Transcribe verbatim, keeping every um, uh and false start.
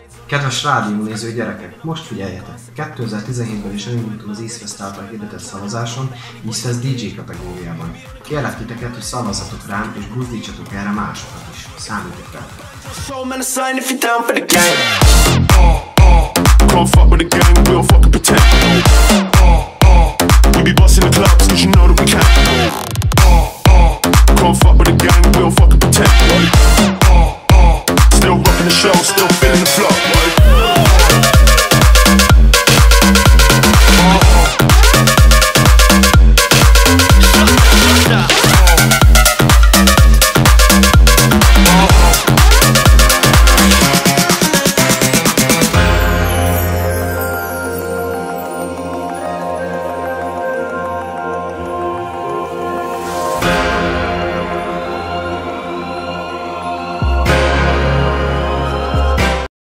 Kedves rádiónéző gyerekek, most figyeljetek! kétezer-tizenhétben is elindultunk az Eastfest által hirdetett szavazáson, Eastfest dé dzsé kategóriában. Kérlek titeket, hogy szavazzatok rám és buzdítsatok erre másokat is. Számítok rá! Can't fuck with the gang, we don't fucking pretend. We be busting the clubs, cause you know that we can. Can't fuck with the gang, we don't fucking pretend. Still rocking the show, still feeling the flow.